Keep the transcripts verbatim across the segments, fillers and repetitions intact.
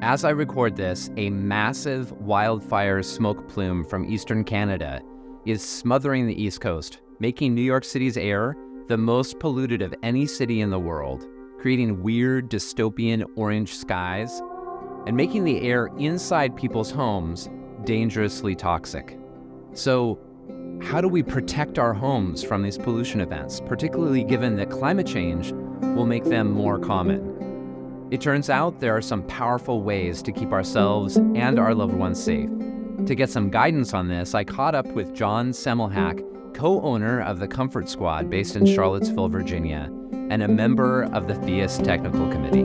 As I record this, a massive wildfire smoke plume from eastern Canada is smothering the East Coast, making New York City's air the most polluted of any city in the world, creating weird dystopian orange skies, and making the air inside people's homes dangerously toxic. So, how do we protect our homes from these pollution events, particularly given that climate change will make them more common? It turns out there are some powerful ways to keep ourselves and our loved ones safe. To get some guidance on this, I caught up with John Semmelhack, co-owner of the Comfort Squad based in Charlottesville, Virginia, and a member of the Phius Technical Committee.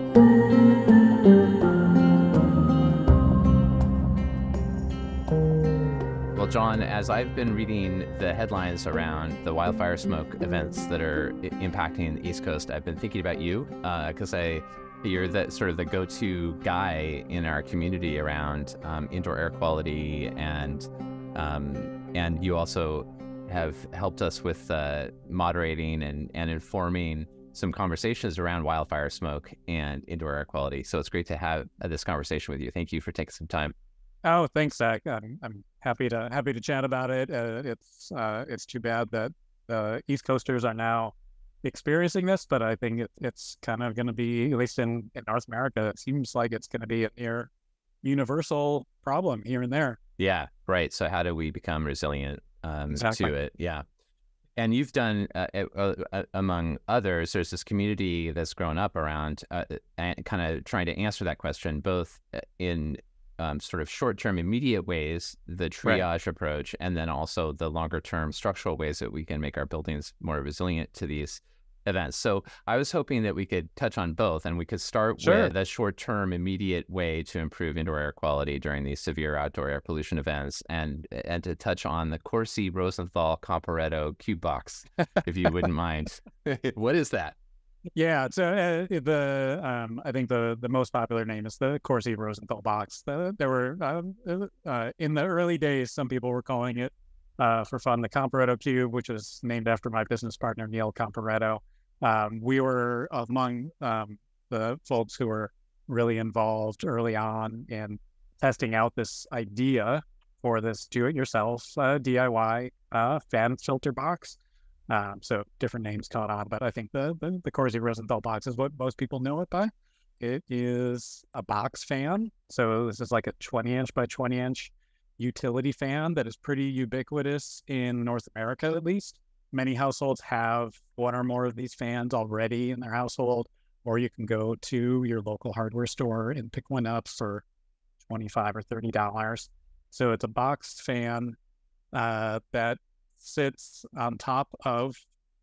Well, John, as I've been reading the headlines around the wildfire smoke events that are I- impacting the East Coast, I've been thinking about you because uh, I you're the sort of the go-to guy in our community around um, indoor air quality, and um, and you also have helped us with uh, moderating and, and informing some conversations around wildfire smoke and indoor air quality. So it's great to have uh, this conversation with you. Thank you for taking some time. Oh, thanks, Zack. I'm, I'm happy to happy to chat about it. Uh, it's uh, it's too bad that the East Coasters are now experiencing this, but I think it, it's kind of going to be, at least in, in North America, it seems like it's going to be a near universal problem here and there. Yeah, right. So how do we become resilient um, Exactly. to it? Yeah. And you've done, uh, uh, uh, among others, there's this community that's grown up around uh, kind of trying to answer that question, both in um, sort of short-term immediate ways, the triage right. approach, and then also the longer-term structural ways that we can make our buildings more resilient to these events. So I was hoping that we could touch on both, and we could start Sure. with a short-term immediate way to improve indoor air quality during these severe outdoor air pollution events, and and to touch on the Corsi-Rosenthal Comparetto cube box, if you wouldn't mind. What is that? Yeah, so uh, the um, I think the the most popular name is the Corsi-Rosenthal box. The, there were um, uh, in the early days, some people were calling it uh, for fun the Comparetto cube, which was named after my business partner Neil Comparetto. Um, we were among um, the folks who were really involved early on in testing out this idea for this do-it-yourself uh, D I Y uh, fan filter box. Um, so different names caught on, but I think the, the, the Corsi-Rosenthal box is what most people know it by. It is a box fan. So this is like a twenty inch by twenty inch utility fan that is pretty ubiquitous in North America, at least. Many households have one or more of these fans already in their household, or you can go to your local hardware store and pick one up for twenty-five or thirty dollars. So it's a boxed fan uh, that sits on top of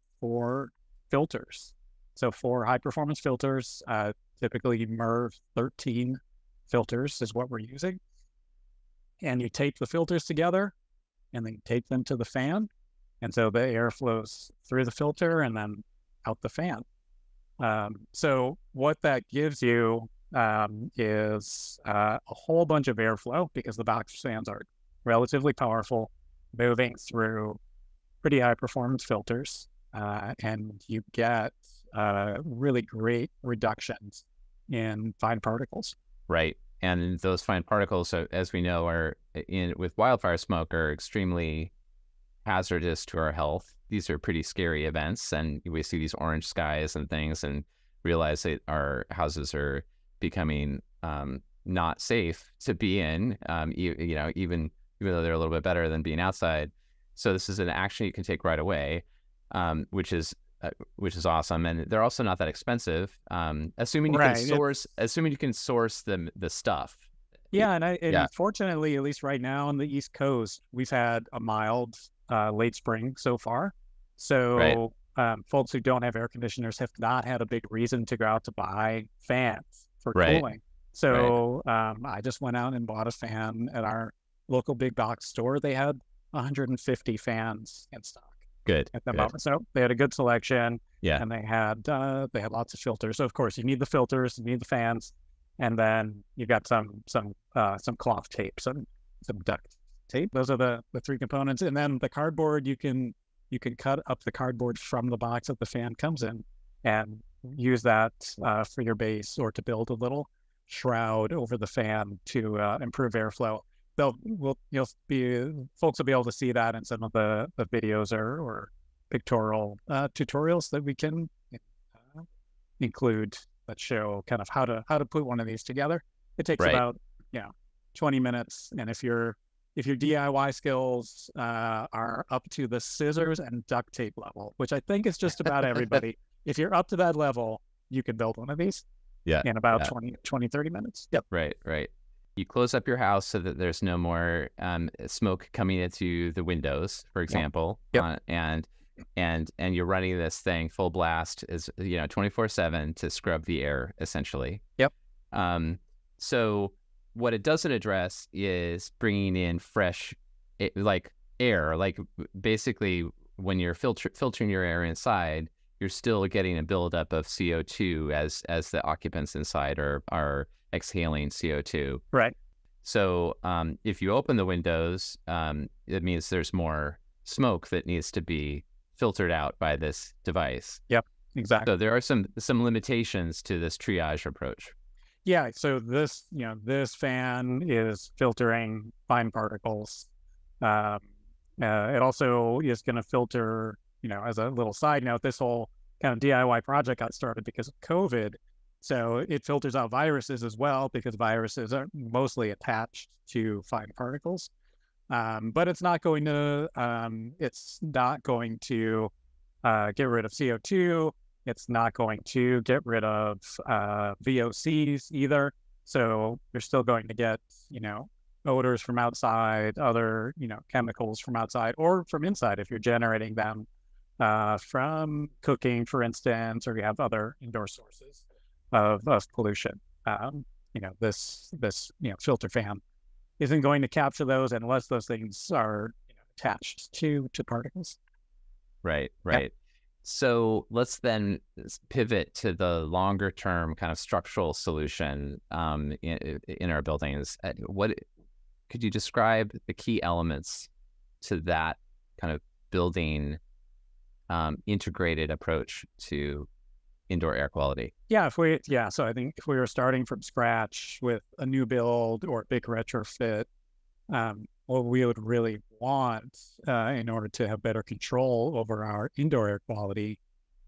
four filters. So four high-performance filters, uh, typically M E R V thirteen filters is what we're using. And you tape the filters together, and then you tape them to the fan. And so the air flows through the filter and then out the fan. Um, so what that gives you um, is uh, a whole bunch of airflow, because the box fans are relatively powerful, moving through pretty high performance filters. Uh, and you get uh, really great reductions in fine particles. Right. And those fine particles, as we know, are in with wildfire smoke are extremely hazardous to our health. These are pretty scary events, and we see these orange skies and things and realize that our houses are becoming um, not safe to be in, um, you, you know, even, even though they're a little bit better than being outside. So this is an action you can take right away, um, which is uh, which is awesome. And they're also not that expensive, um, assuming you right. can source, it, assuming you can source the, the stuff. Yeah, and, I, and yeah. fortunately, at least right now on the East Coast, we've had a mild uh, late spring so far. So right. um, folks who don't have air conditioners have not had a big reason to go out to buy fans for right. cooling. So right. um, I just went out and bought a fan at our local big box store. They had one hundred fifty fans in stock. Good. At the good. moment, so they had a good selection. Yeah, and they had uh, they had lots of filters. So of course, you need the filters, you need the fans, and then you got some some uh, some cloth tape, some some duct tape. Those are the the three components, and then the cardboard. You can you can cut up the cardboard from the box that the fan comes in, and use that uh, for your base or to build a little shroud over the fan to uh, improve airflow. They'll, will, you'll be, folks will be able to see that in some of the, the videos or, or pictorial uh, tutorials that we can uh, include that show kind of how to how to put one of these together. It takes Right. about you know twenty minutes, and if your if your D I Y skills uh, are up to the scissors and duct tape level, which I think is just about everybody, if you're up to that level, you can build one of these Yeah. in about yeah. twenty, twenty, thirty minutes. Yep. Right, right. You close up your house so that there's no more um, smoke coming into the windows, for example. Yep. Uh, and and and you're running this thing full blast, is you know twenty-four seven to scrub the air, essentially. Yep. Um, so what it doesn't address is bringing in fresh, like air, like basically when you're filter filtering your air inside, you're still getting a buildup of C O two as as the occupants inside are are exhaling C O two. Right. So um, if you open the windows, um, it means there's more smoke that needs to be filtered out by this device. Yep. Exactly. So there are some some limitations to this triage approach. Yeah. So this, you know, this fan is filtering fine particles. Um, uh, it also is going to filter, you know, as a little side note, this whole kind of D I Y project got started because of COVID. So it filters out viruses as well, because viruses are mostly attached to fine particles. Um, but it's not going to, um, it's not going to uh, get rid of C O two. It's not going to get rid of uh, V O Cs either. So you're still going to get, you know, odors from outside, other, you know, chemicals from outside or from inside if you're generating them uh, from cooking, for instance, or you have other indoor sources of, of pollution. Um, you know, this, this, you know, filter fan isn't going to capture those unless those things are, you know, attached to, to particles. Right, right. Yeah. So let's then pivot to the longer term kind of structural solution um, in, in our buildings. What could you describe the key elements to that kind of building um, integrated approach to indoor air quality? Yeah, if we yeah, so I think if we were starting from scratch with a new build or a big retrofit, um, what we would really want uh, in order to have better control over our indoor air quality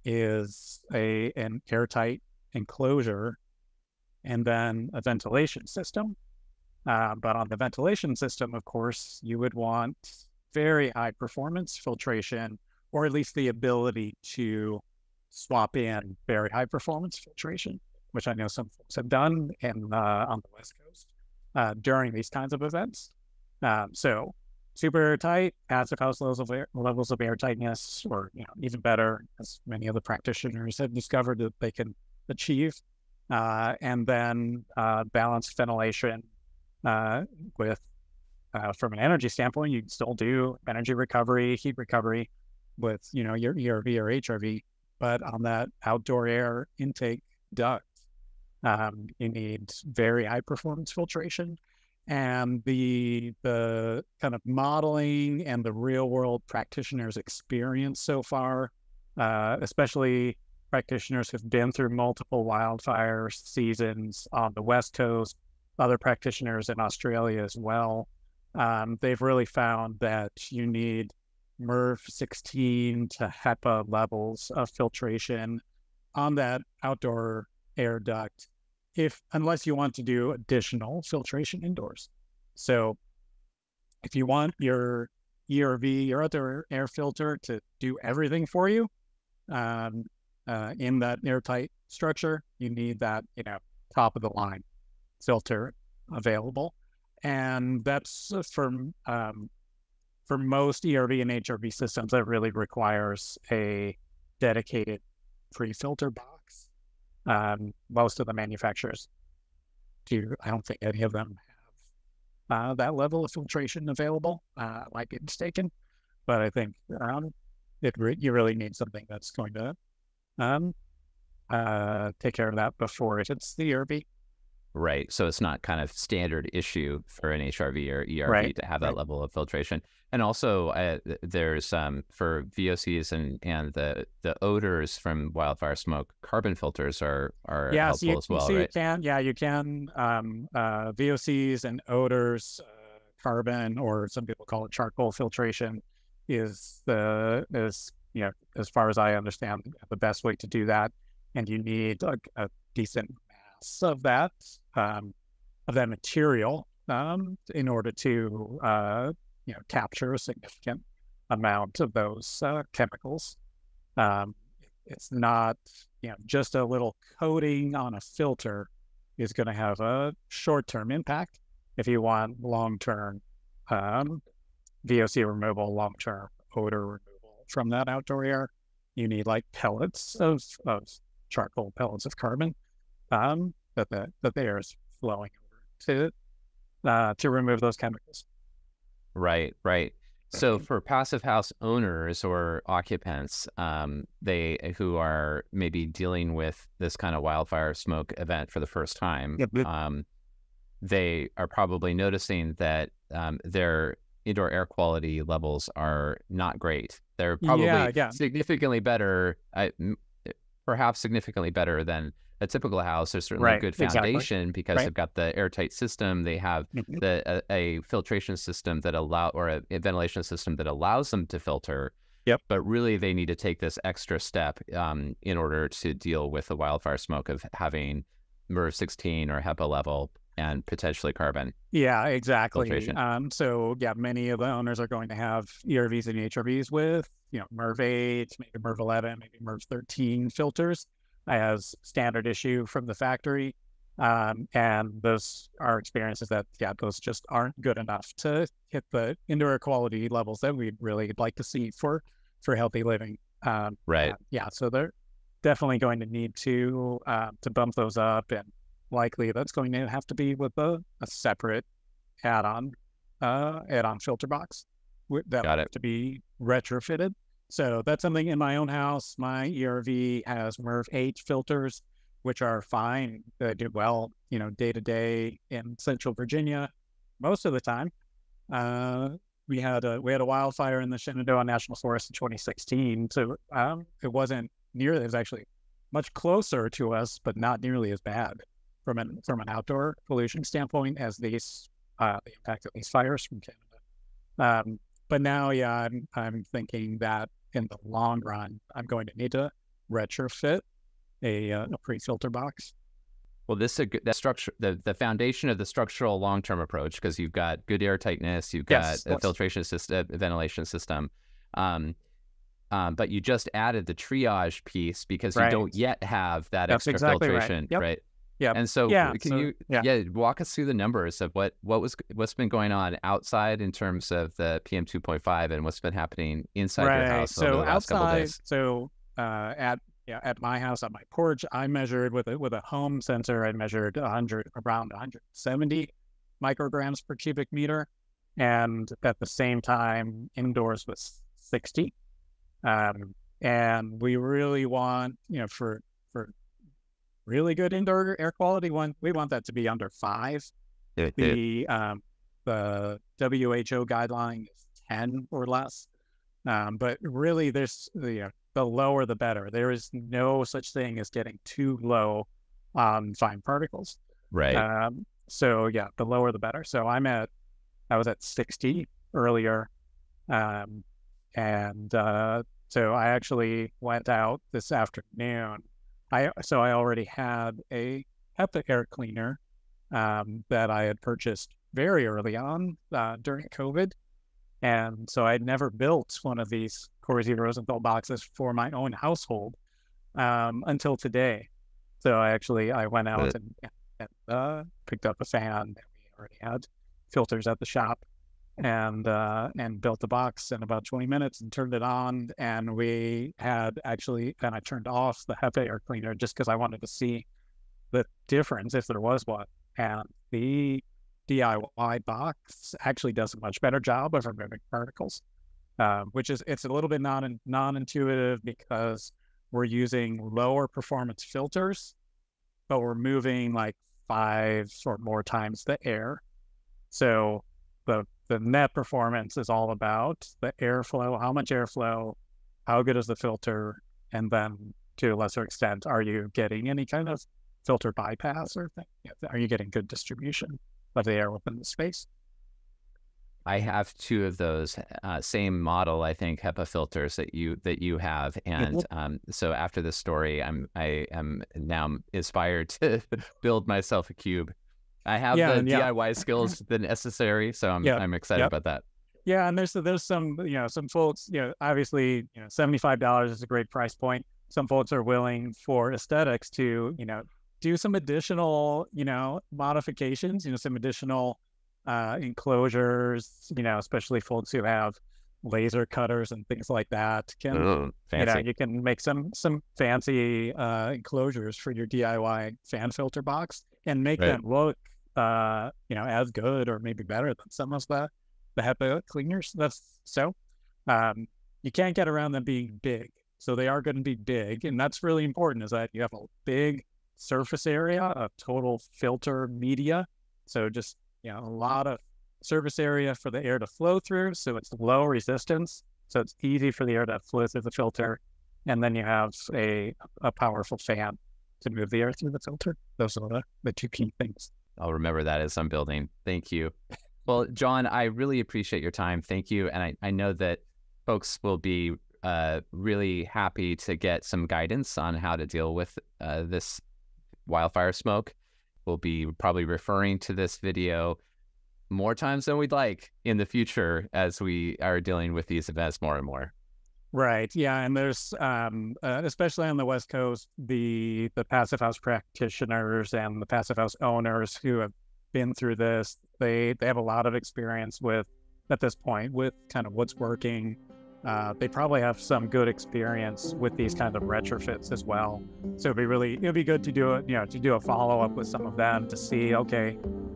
is a an airtight enclosure and then a ventilation system. Uh, but on the ventilation system, of course, you would want very high performance filtration, or at least the ability to swap in very high performance filtration, which I know some folks have done in, uh, on the West Coast uh, during these kinds of events. Um, so super airtight, passive house levels of air, levels of air tightness, or you know even better, as many of the practitioners have discovered that they can achieve, uh, and then uh, balanced ventilation uh, with, uh, from an energy standpoint, you can still do energy recovery, heat recovery with you know your E R V or H R V. But on that outdoor air intake duct, um, you need very high performance filtration. And the the kind of modeling and the real world practitioners' experience so far, uh, especially practitioners who've been through multiple wildfire seasons on the West Coast, other practitioners in Australia as well, um, they've really found that you need M R F sixteen to HEPA levels of filtration on that outdoor air duct, if unless you want to do additional filtration indoors. So if you want your E R V, your outdoor air filter, to do everything for you um, uh, in that airtight structure, you need that, you know, top of the line filter available. And that's from um, for most E R V and H R V systems, that really requires a dedicated pre-filter box. Um, most of the manufacturers do. I don't think any of them have uh, that level of filtration available. Uh, I might be mistaken, but I think um, it re you really need something that's going to um, uh, take care of that before it hits the E R V. Right. So it's not kind of standard issue for an H R V or E R V Right. to have that Right. level of filtration. And also, uh, th- there's um, for V O Cs and and the the odors from wildfire smoke, carbon filters are are Yeah, so helpful you, as you well, so you right? can, yeah, you can um, uh, V O Cs and odors, uh, carbon, or some people call it charcoal filtration, is the is you know as far as I understand the best way to do that, and you need a, a decent mass of that um, of that material um, in order to uh, you know capture a significant amount of those uh, chemicals. Um, it's not, you know, just a little coating on a filter is going to have a short-term impact. If you want long-term um, V O C removal, long-term odor removal from that outdoor air, you need like pellets of, of charcoal, pellets of carbon um, that the that the air is flowing over to uh, to remove those chemicals. Right, right. So for passive house owners or occupants, um, they who are maybe dealing with this kind of wildfire smoke event for the first time, Yep. Yep. um, they are probably noticing that um, their indoor air quality levels are not great. They're probably Yeah, yeah, significantly better, I, m- perhaps significantly better than a typical house. There's certainly a right, good exactly, foundation because right. they've got the airtight system. They have Mhm. the a, a filtration system that allow or a, a ventilation system that allows them to filter. Yep. But really, they need to take this extra step um, in order to deal with the wildfire smoke of having M E R V sixteen or HEPA level and potentially carbon Yeah, exactly. filtration. Um, so yeah, many of the owners are going to have E R Vs and H R Vs with, you know, M E R V eight, maybe M E R V eleven, maybe M E R V thirteen filters as standard issue from the factory. Um, and those are experiences that, yeah, those just aren't good enough to hit the indoor air quality levels that we'd really like to see for, for healthy living. Um, Right. and yeah, so they're definitely going to need to, uh, to bump those up, and likely that's going to have to be with a, a separate add-on uh, add-on filter box that Got will it. have to be retrofitted. So that's something in my own house. My E R V has M E R V eight filters, which are fine. They do well, you know, day to day in Central Virginia. Most of the time, uh, we had a we had a wildfire in the Shenandoah National Forest in twenty sixteen. So um, it wasn't nearly. It was actually much closer to us, but not nearly as bad from an from an outdoor pollution standpoint as these uh, the impact of these fires from Canada. Um, but now, yeah, I'm I'm thinking that in the long run, I'm going to need to retrofit a uh, a pre-filter box. Well, this is a good, that structure, the, the foundation of the structural long-term approach, because you've got good air tightness, you've got Yes, a yes. filtration system, a ventilation system, um, um, but you just added the triage piece because you Right. don't yet have that That's extra exactly right. filtration, Yep. right? Yep. And so, Yeah, can so- you, yeah. yeah, walk us through the numbers of what what was what's been going on outside in terms of the P M two point five and what's been happening inside your Right. house over So the last couple of outside, days? so uh, at yeah, at my house on my porch, I measured with a with a home sensor. I measured one hundred around one hundred seventy micrograms per cubic meter, and at the same time, indoors was sixty. Um, and we really want, you know, for for really good indoor air quality, one we want that to be under five. The um, the W H O guideline is ten or less. Um, but really, there's the uh, the lower the better. There is no such thing as getting too low on fine particles. Right. Um, so yeah, the lower the better. So I'm at I was at sixty earlier, um, and uh, so I actually went out this afternoon. I so I already had a HEPA air cleaner um, that I had purchased very early on uh, during COVID. And so I'd never built one of these Corsi-Rosenthal boxes for my own household um, until today. So I actually, I went out and, and uh, picked up a fan that we already had filters at the shop and uh, and built the box in about twenty minutes and turned it on. And we had actually, and I turned off the HEPA air cleaner just because I wanted to see the difference if there was one. And the D I Y box actually does a much better job of removing particles, uh, which is, it's a little bit non, non-intuitive because we're using lower performance filters, but we're moving like five or more times the air. So the the net performance is all about the airflow, how much airflow, how good is the filter, and then to a lesser extent, are you getting any kind of filter bypass or thing? Are you getting good distribution of the air within the space? I have two of those uh, same model, I think, HEPA filters that you that you have, and mm-hmm. um, so after this story, I'm I am now inspired to build myself a cube. I have yeah, the yeah. D I Y skills the necessary, so I'm yeah. I'm excited yep. about that. Yeah, and there's there's some you know some folks you know obviously you know seventy-five dollars is a great price point. Some folks are willing for aesthetics to you know do some additional you know modifications, you know some additional uh, enclosures, you know especially folks who have laser cutters and things like that can oh, fancy. you know you can make some some fancy uh, enclosures for your D I Y fan filter box and make right. them look uh, you know as good or maybe better than some of the the HEPA cleaners. That's so um, you can't get around them being big. So they are going to be big, and that's really important. Is that you have a big surface area of total filter media. So just you know a lot of surface area for the air to flow through. So it's low resistance. So it's easy for the air to flow through the filter, and then you have a a powerful fan to move the air through the filter. Those are the, the two key things. I'll remember that as I'm building. Thank you. Well, John, I really appreciate your time. Thank you. And I, I know that folks will be uh, really happy to get some guidance on how to deal with uh, this wildfire smoke. We'll be probably referring to this video more times than we'd like in the future as we are dealing with these events more and more. Right. Yeah. And there's, um, uh, especially on the West Coast, the the passive house practitioners and the passive house owners who have been through this, they they have a lot of experience with, at this point, with kind of what's working. Uh, they probably have some good experience with these kinds of retrofits as well. So it'd be really, it'd be good to do it, you know, to do a follow up with some of them to see, okay,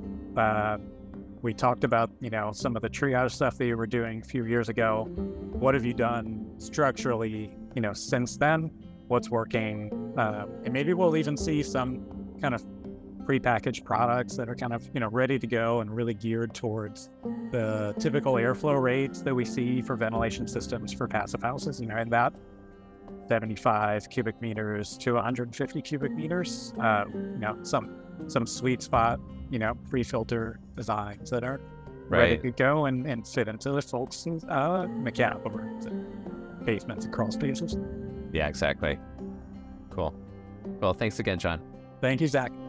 uh, we talked about, you know, some of the triage stuff that you were doing a few years ago. What have you done structurally, you know, since then? What's working? Uh, and maybe we'll even see some kind of prepackaged products that are kind of, you know, ready to go and really geared towards the typical airflow rates that we see for ventilation systems for passive houses, you know, and that seventy-five cubic meters to one hundred fifty cubic meters, uh, you know, some some sweet spot, you know, pre-filter designs that are right. ready to go and, and fit into the folks' uh, mechanical rooms and basements and crawl spaces. Yeah, exactly. Cool. Well, thanks again, John. Thank you, Zach.